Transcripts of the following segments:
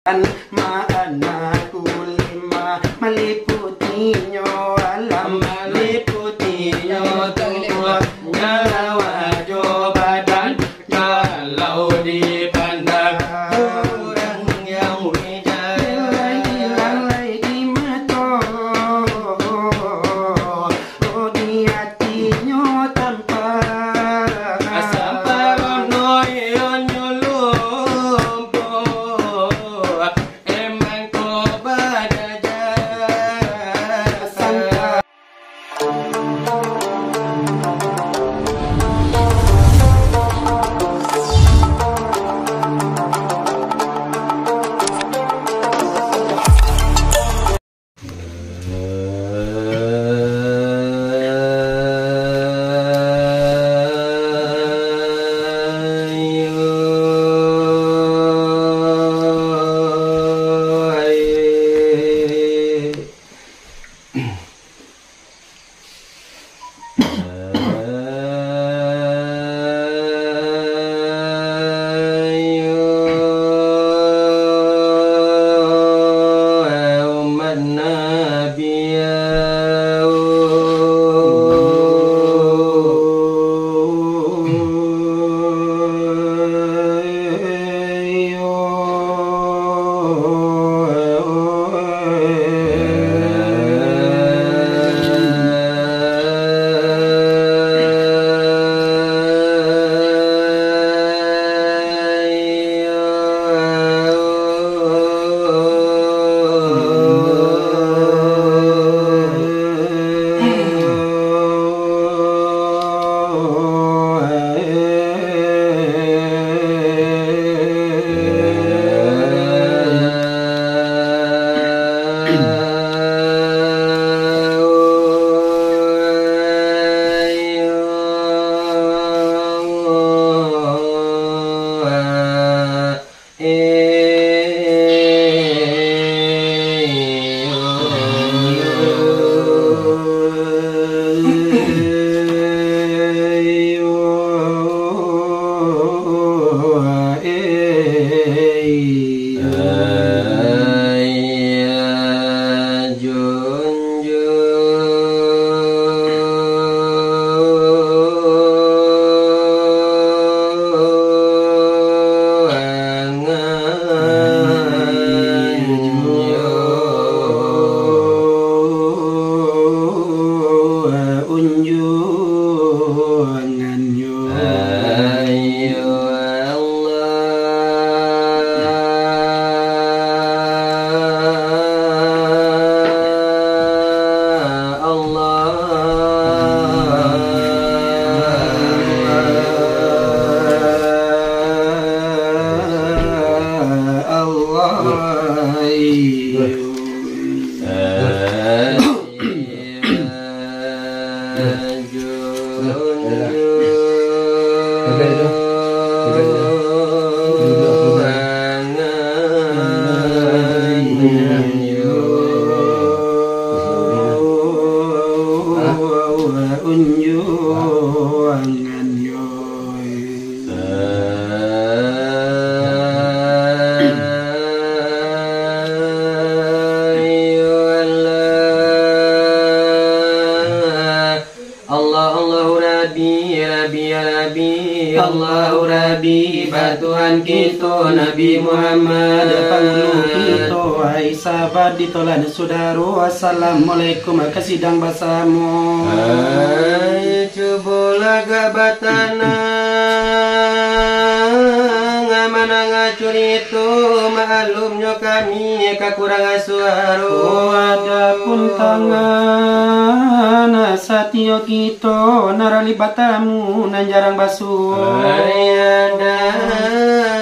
Makna kulima meliputinya alam, meliputinya tubuh nyawa jo badan. Kalau dipandang orang yang hilang di mata, oh di hatinya tanpa Allahu Rabbi batuhan kita Nabi Muhammad panggulu kita hai sahabat ditolan saudara assalamualaikum kasidang basamu coba gabatana ngamana ngacurito maklumnya kami kekurangan suara adapun tangan satyo kita naralibatamu nan jarang basuh ada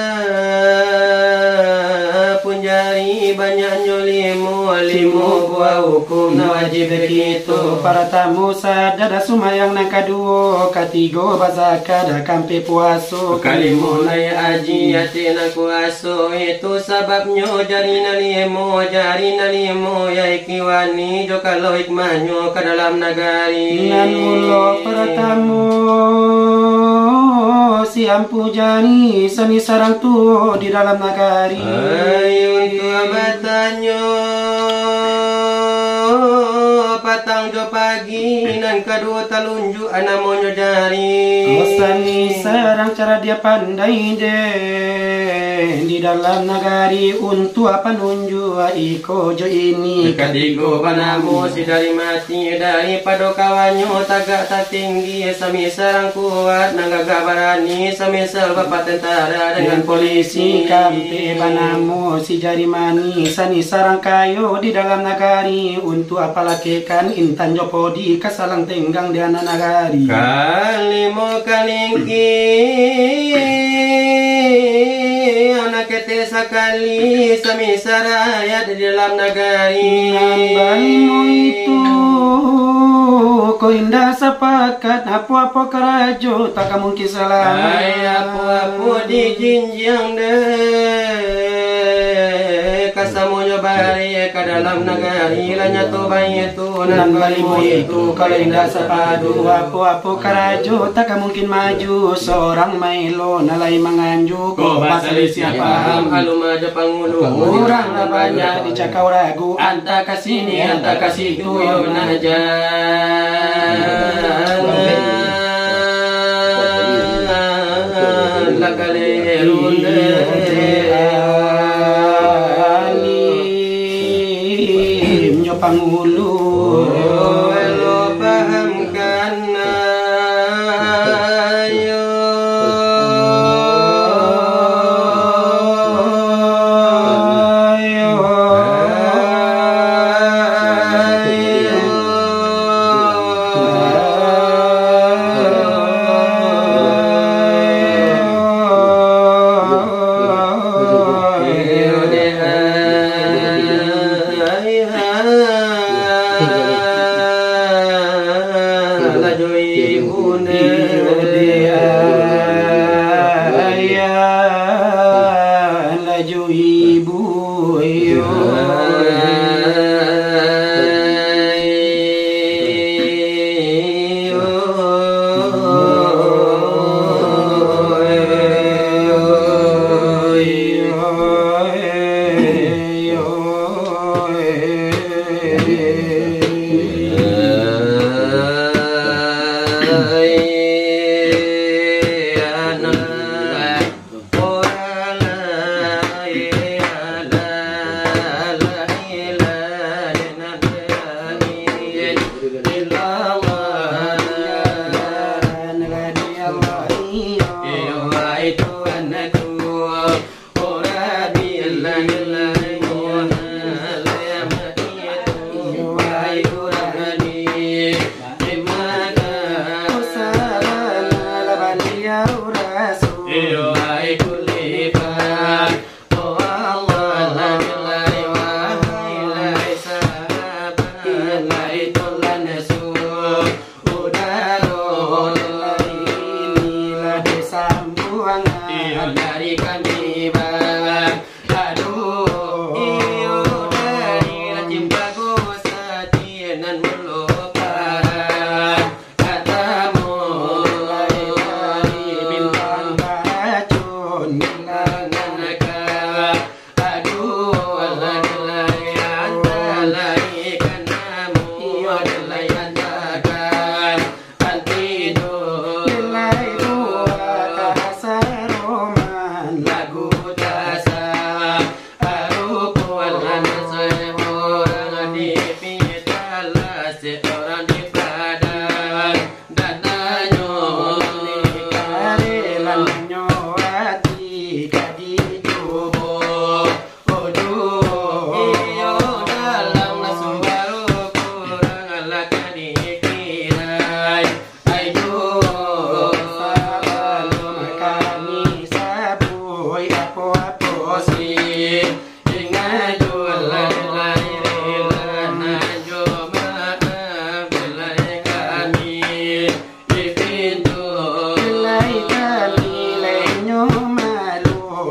pun jari banyaknya limu buah hukum na wajib kita. Para tamu sadada sumayang nang kadua, katiga bazakada kampe puasa, kalimo nai aji ate na kuaso. Itu sababnya jarina limo ya ikiwani jo kalau hikmahnya ke dalam nagari. Nan mulo para tamu si ampu jani sani sarang tu di dalam nagari. Ayo untuk abatannya patang jo pagi nan kedua talunjuk anamonyo jari. Sani sarang cara dia pandai deh di dalam nagari untuk apa nunjuk iko jo ini. Ketigo panamu si dari mati daripada kawanyo tagak tak tinggi sami sarang kuat nanggaga barani sami bapak tentara dengan polisi. Kampe banamu si jari mani sani sarang kayo di dalam nagari untuk apa lakekan intan jopodi kasalang tenggang di anak nagari. Kalimo kalingki anak kete sakali sami saraya di dalam nagari. Balimu itu ko indah sepakat apa-apa kerajo tak mungkin selamat. Ay apa-apa di jinjang deh kasamonyo bari ke dalam nagari lanya to bayi itu nan balimu itu kalau indah sepadu apa-apa kerajo tak mungkin maju. Seorang mailo nalai manganju ko pasali siapa alum aja pangulu orang banyak dicakau ragu anta kasini anta kasih itu yo naja. Alim nyo pangulu lo pahamkan ayo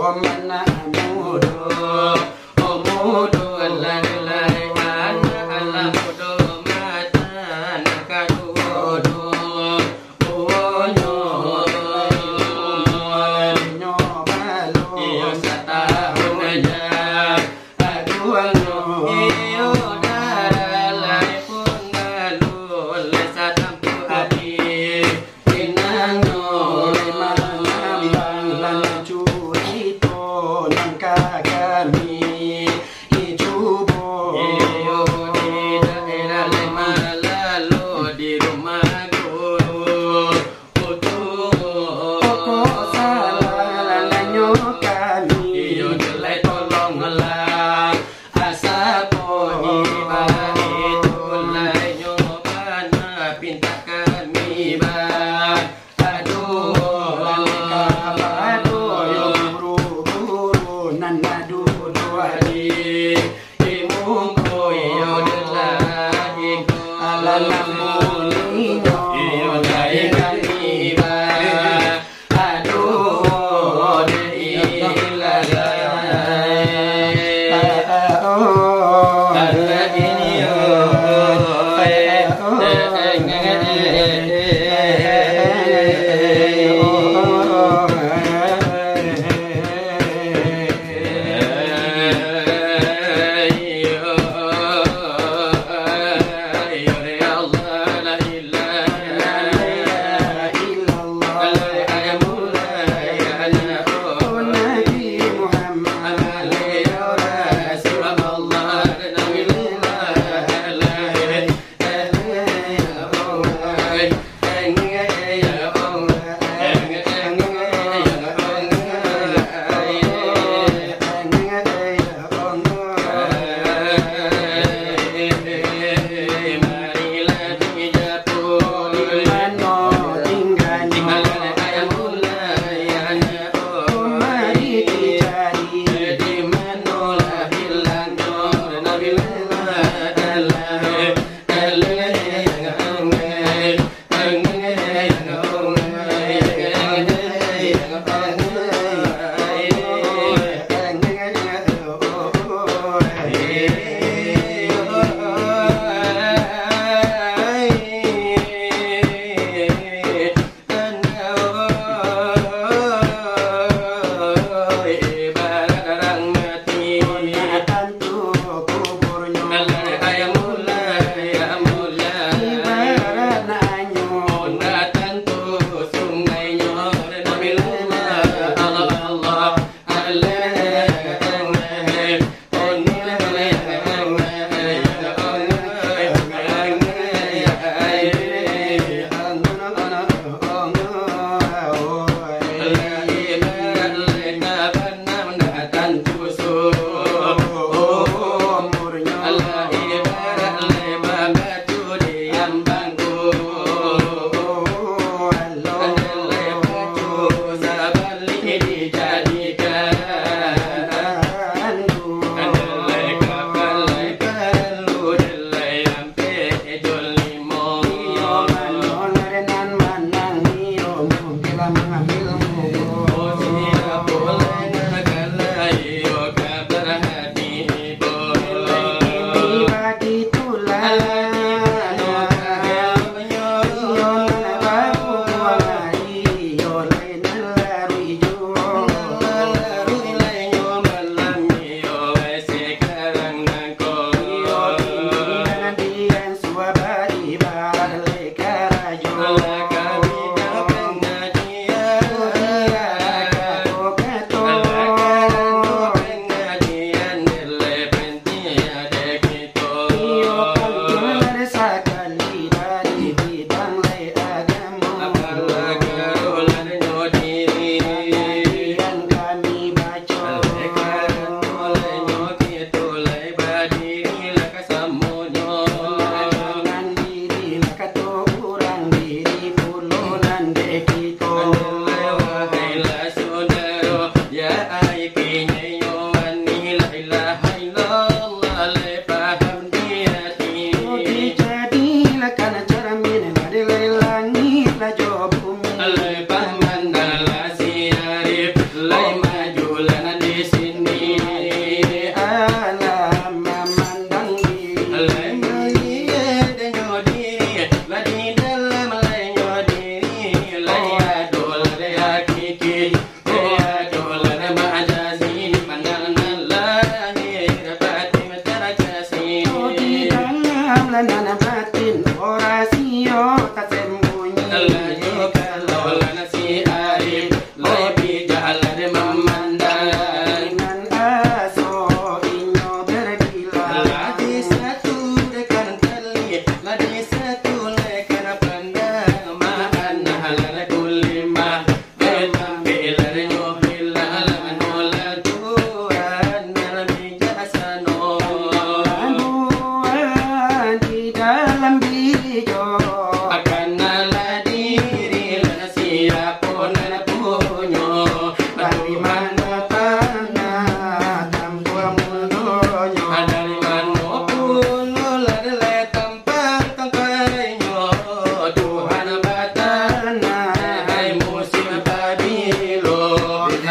mana mudo mudo lalai anak mudo mata nakadudo onyo nyo malo iyo satahun aja aduanyo iyo daralai pun galul satampu adi inanyo manambang lan curito nang kagami ijubo iyo di daerah lema lalu di rumah guru Poko salah lanyo kami iyo jelai tolonglah asapo iba itulai nyobana pinta kami ba aduh Aduh, yo guru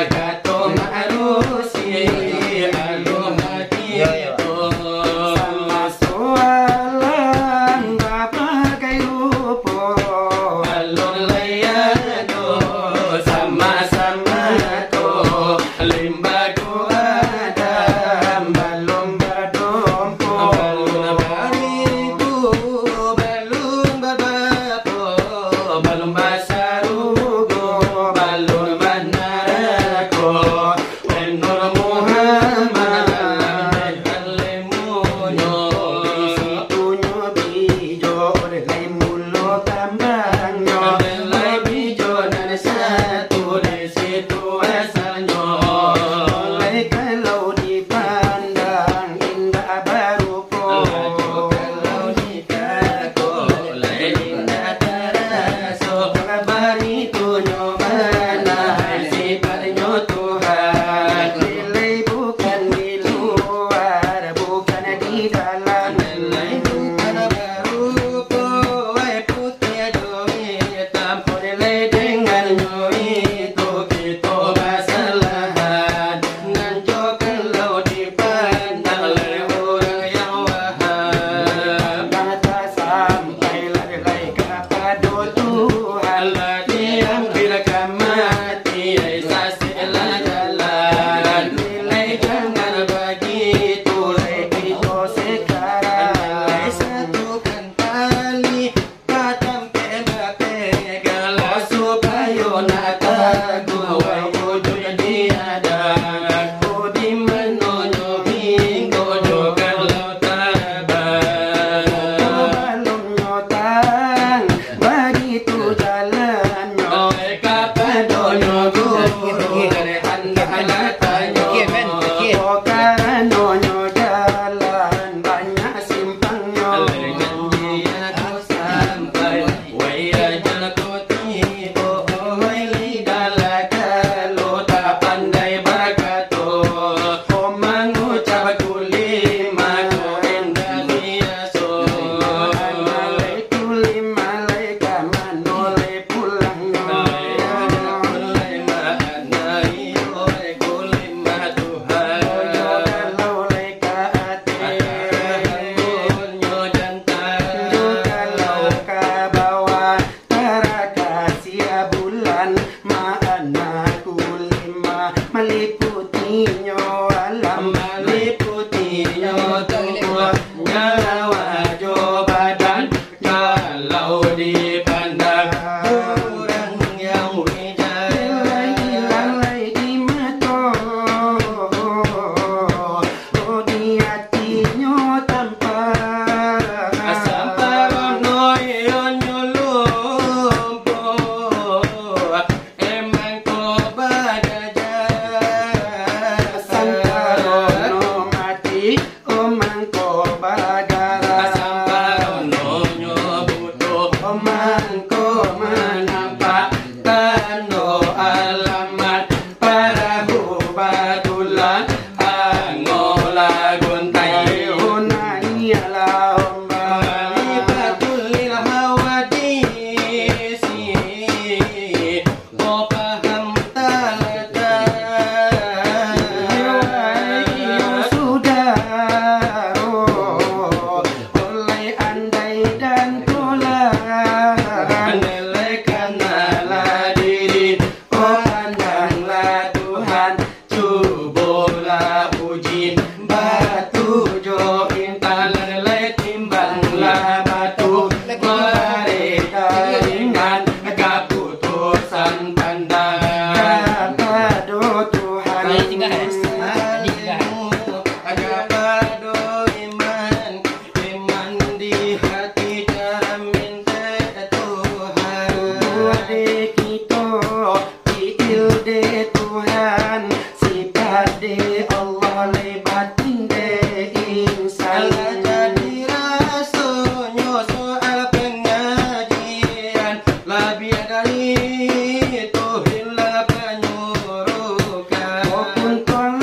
Pun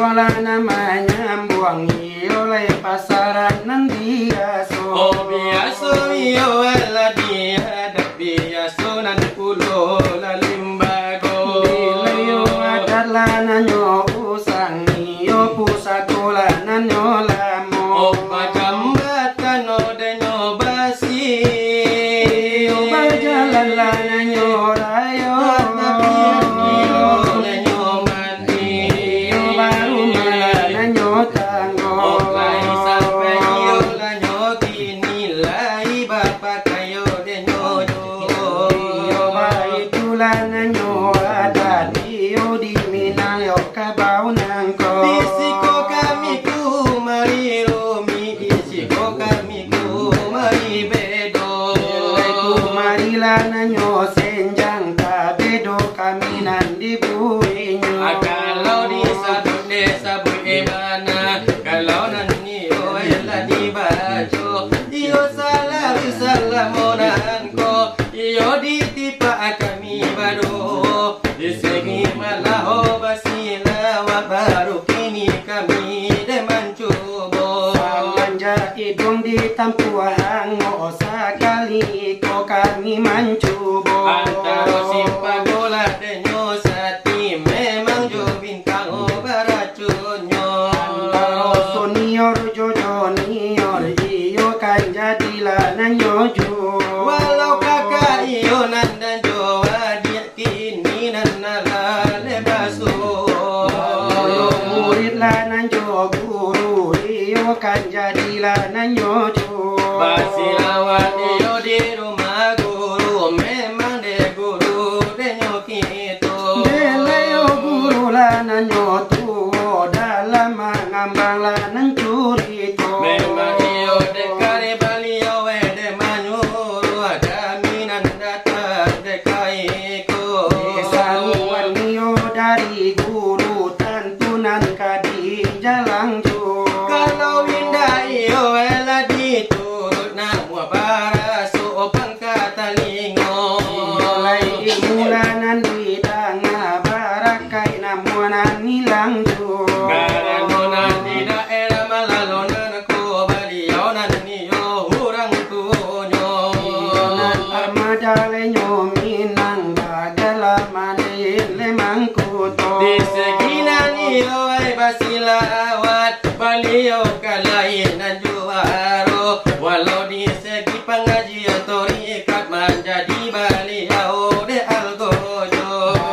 la namanya buang oleh pasaran nan biaso. Oh biaso iyo ala dia dak biaso nan pulo la limbago. Bilayo adalah nanyo usang iyo pusakola nanyo lamo. Oh macam batano denyo basi. Iyo berjalan lah nanyo rayo. Iyo denyo mati. Iyo baru malah nanyo tanggo. Oh lai sampai iyo lanyo kini lai bapak kayo denyo jo. Iyo baitulah nanyo adat iyo di Minang yo kabau nangko. Isiko kami ku mari rumi, isiko kami ku mari bedo. Ku marilah nanyo senjang kabedo kami nan di buinyo. Kalau di satu desa bagaimana, kalau nani yo ela di bajo, iyo salah monanko, iyo ditipa kami bado. Di segi malaho basila wa baru kini kami demancubo. Manja idong di tampuang o sakali ko kami mancubo. Antara simpagola denyo sati memang jo bintang o baracunyo. Antara sonior jojo nior iyo kan jadilah nanyo jo. Walau kakak iyo nan dan jo adik kini nan nalale baso. Murid lah nanyo guru iyo kan jadilah nanyo jo. Basilawat iyo di rumah guru memang de guru denyo kito. Deleyo guru lah nanyo tuo dalam mengambang lah nancuri to. Memang iyo dekare baliau de manyuru kami nan datang dekaiko. Saluan iyo dari guru tantunan kadi jalang jo. Kalau indah iyo ela diturut namua para sopan katalingo. Mulai imulanan di tengah barakai namuanan hilang jo. Karena di daerah malalonan ko baliau nan niyo hurang tunyo. Nan armada lenyo Minang bagala manin lemang kuto. Di seginan iyo ay basilawat baliau kalain dan juaro. Walau di segi pengajian torikat menjadi baliau de algojo.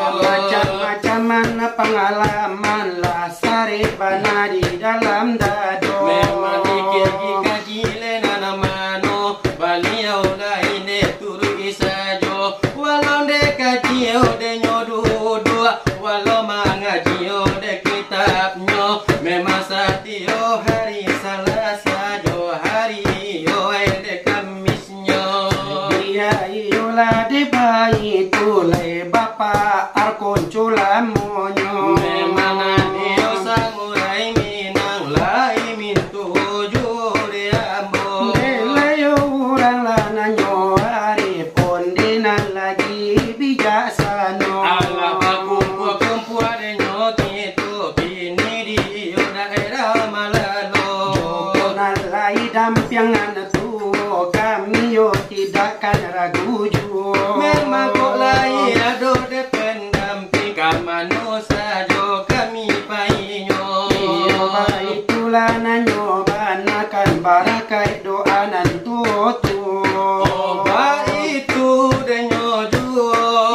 Macam-macam mana pengalaman lah sari bana di dalam dado. Memang dikir kaji lena mano baliau lain de turu isajo. Walau de kaji de nyodu walau mengaji de kitabnyo. Memang satio hari Selasa jo hari yo de Kamisnyo. Dia iolah de bayi tulai bapa arkon culamonyo. Memang adio samurai Minang lai mintu jure ambo. Delayo urang lah nanyo hari pondinan lagi bijaksano. Ala bakumpu adenyo kito kini di daerah Malalo. Jokonan lai dampiangan tuo kami yo tidak kan ragu jo. Memang kok lain ado de pendamping kamano sajo kami painyo. Iyo baitulah nanyo banakan barakai doa nan tuo. Oba itu denyo juo.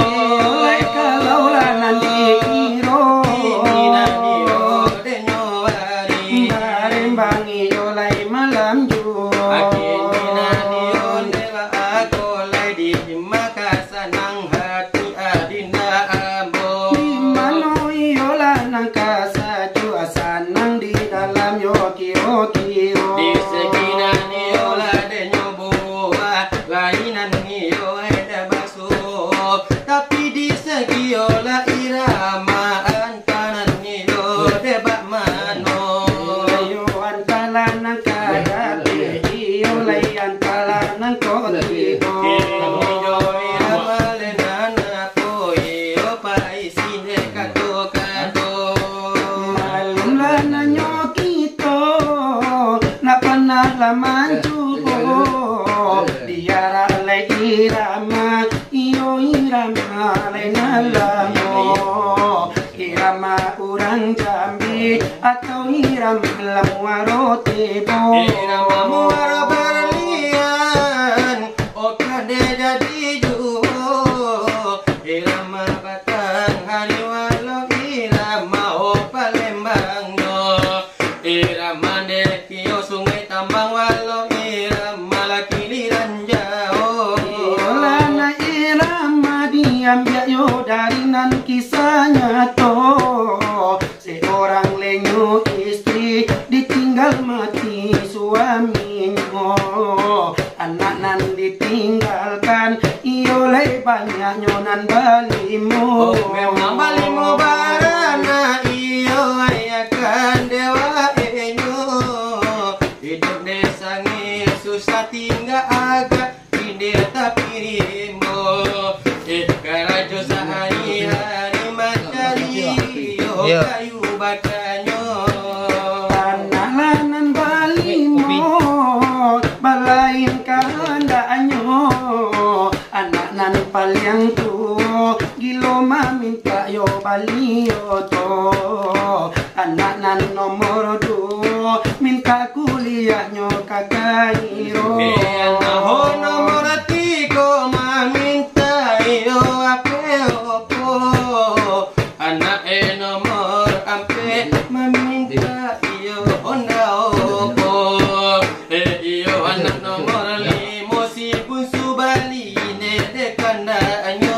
Lai kalau lah nanti kiro. Ini nanio denyo hari. Barembang iyo lai malam jo. Akhirnya nanio dewa aku lai di Makassar nang hati adina ambo. Di mano iyo lah nang kasaju asanang di dalam yo kiro. Di segi nanio lah denyo buah lainan nio ada baso. Tapi di segi olah irama antanan nio debak mano. Iyo antala nang kadate iyo lai antala nang koti. Kini yo irama lenana po iyo pa isine kato kato. Malum lah Jambi atau irama muaro tebo. Irama muaro berlian, oh kade jadi juo. Irama batang hari walau irama oh Palembang yo. Irama dekio sungai tambang walau irama laki diranjau. Lana irama diambil yo dari nan kisahnya to. Seorang lenyo istri ditinggal mati suaminya. Anak nan ditinggalkan ioleh banyak nyonan balimo. Oh memang balimo barana iyo ayakan dewa enyo. Hidup desa nge susah tinggal agak pindah tapi rimbo. Karajo sehari-hari mencari yo kayu bakanyo. Anak lanan balimo balain kehendaknya. Anak nan paling tu gilo minta yo balio to. Anak nan nomor 2 minta kuliahnya kakairo. Naho nomor 3 minta yo ape opo. Anak nomor ampe meminta iyo honda opo. Iyo anak nomor 5 si bunsu bali ne dekandanyo.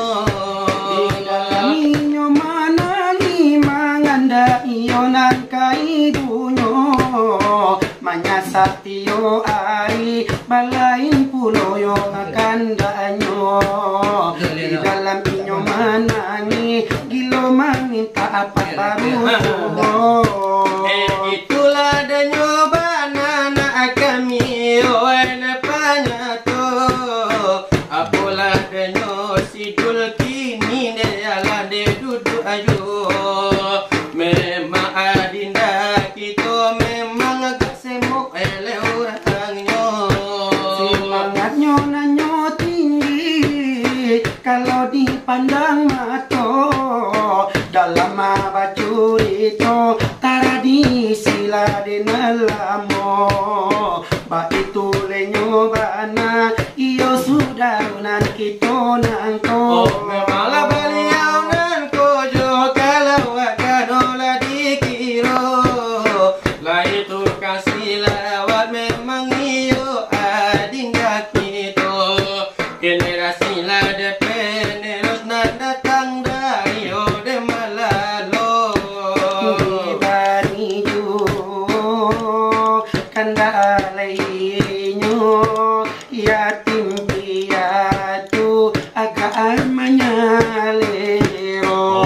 Inyo manangi manganda iyo nan kaidunyo. Manyasat iyo ai balain pulo yo kakandanyo. Di dalam inyo manangi gilo minta apa baru. Itulah danyo banana kami ene panyato. Apalah danyo sidul kini de ala de duduk ayo. Memang adinda kita memang agak semuk ele orangnya. Semangatnya nanyo tinggi kalau dipandang mata. Dalam baju itu tradisi laden lamo. Ba itu lenyo bana iyo sudah nan kita nangko. Oh memanglah beliau nan kojo kalau kanola dikiro. Lah itu kasih lewat memang iyo adinda kita. Generasi lah depan terus nak datang dari ode malalo. Ibani ju kandalainya yatim piatu agamanya lero.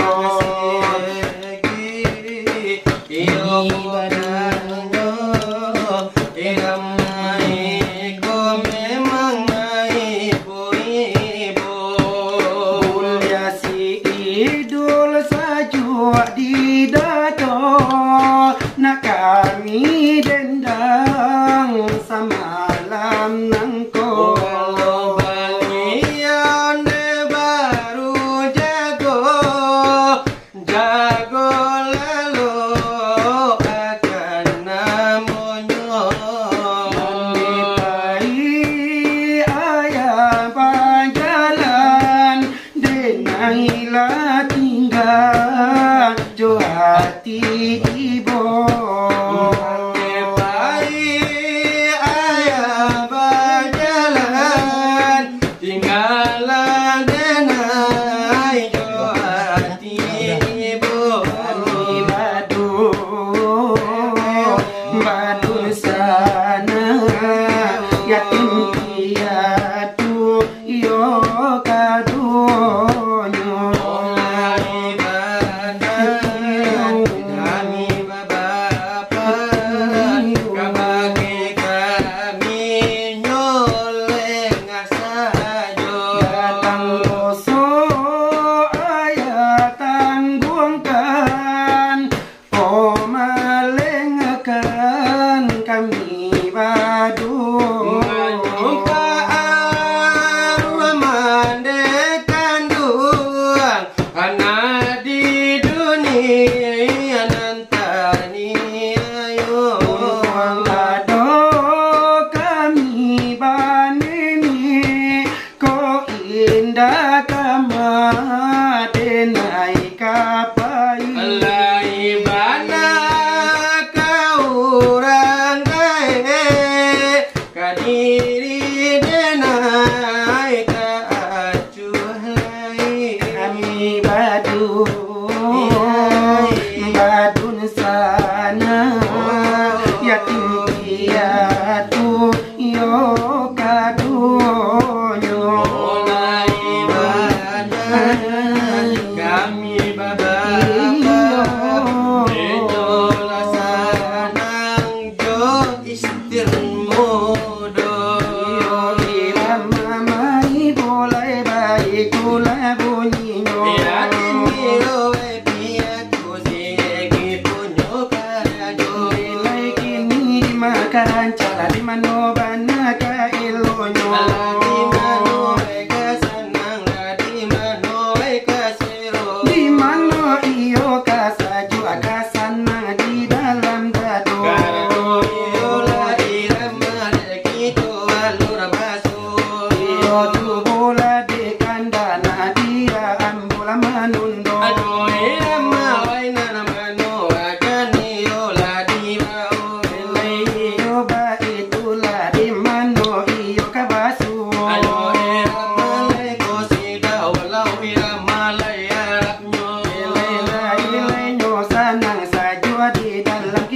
Idul sajua di dado nak kami dendang samalam nangko. Balian de baru jago jago lalu akan namonyo. Mandi ayah berjalan denailah tinggal jo hati ibu. Ayah berjalan tinggallah denai jo hati ibu. Badu sana yatim piatu yo kadonyo. Kami baba badun sana yatim piatu yo kadunyo mulai ibadah kami bapak senang jo istirmodo irama mai boleh baik kula bunyinya makaran cara di mano banaka ilonyo di mano eka senang di mano eka sero di mano iyo kasaju akasanang di dalam dado karo iyo la irama kita alur baso iyo tubola de kandana dia ambula manundo aduh irama waina mano agani yo la di bao di dalam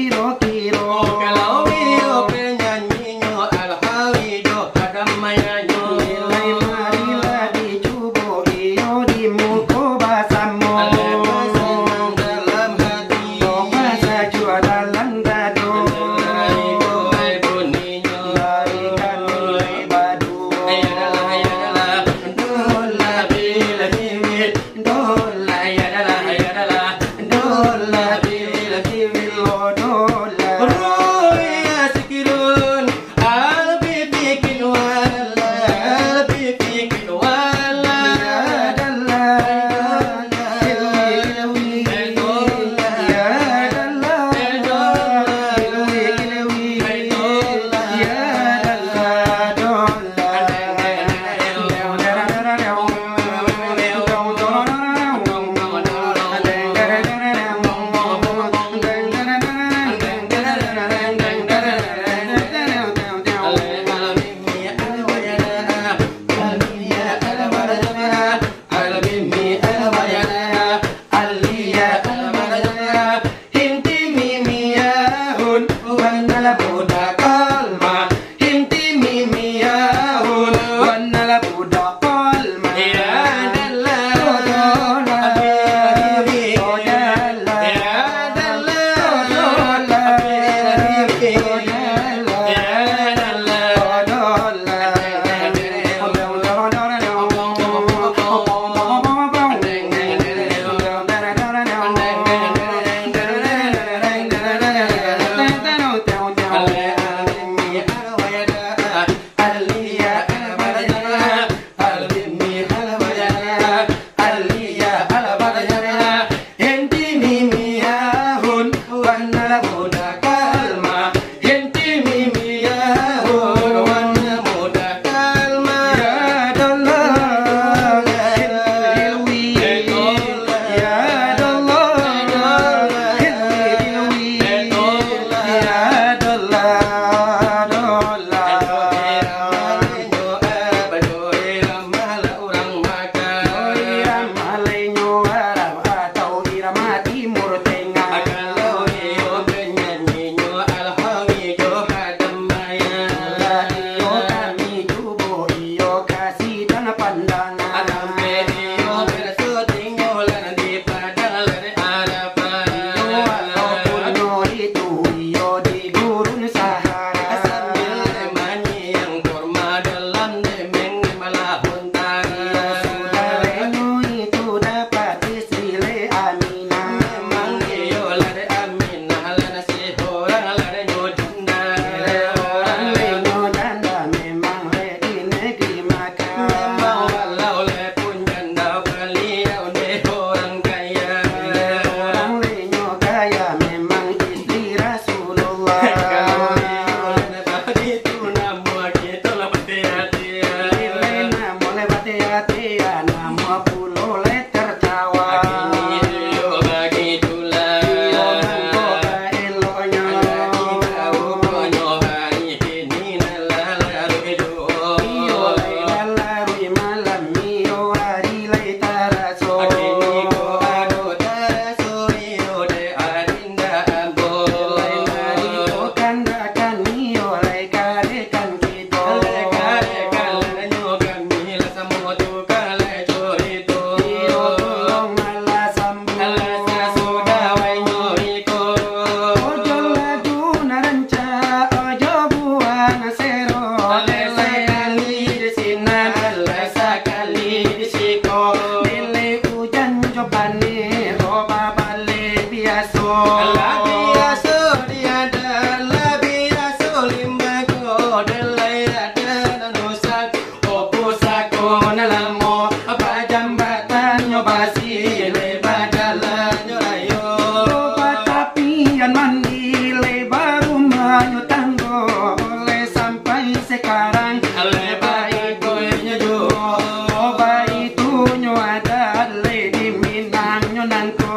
dan mandi lebar rumah tanggo oleh sampai sekarang lebar itunya jo oba itu nyo ada le di Minang nyo nangko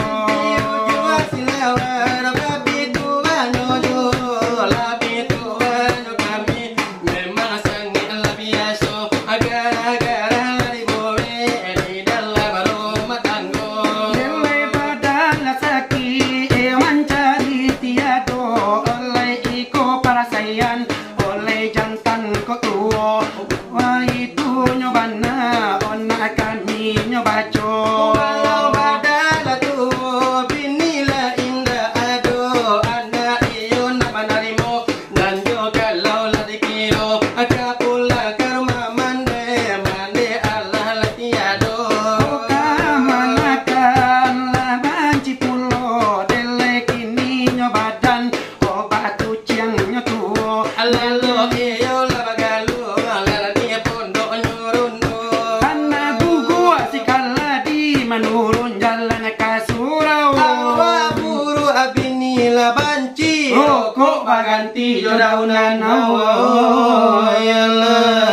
oleh jantan kotuo wah itu nyobana ona kami nyobaco kalau badala tu binila indah ado anak iyo nabanarimo dan juga kalau la dikiro akapula karma mande Allah latiado kamanakan la banci pulo dele kini nyobadan obat uciang nyotuo alalo iyo labagalu alala dia pondok nyurundo karena bugu asikala di menurun jalan kasurau awa buru abinila banci kok baganti jodaunan awo yala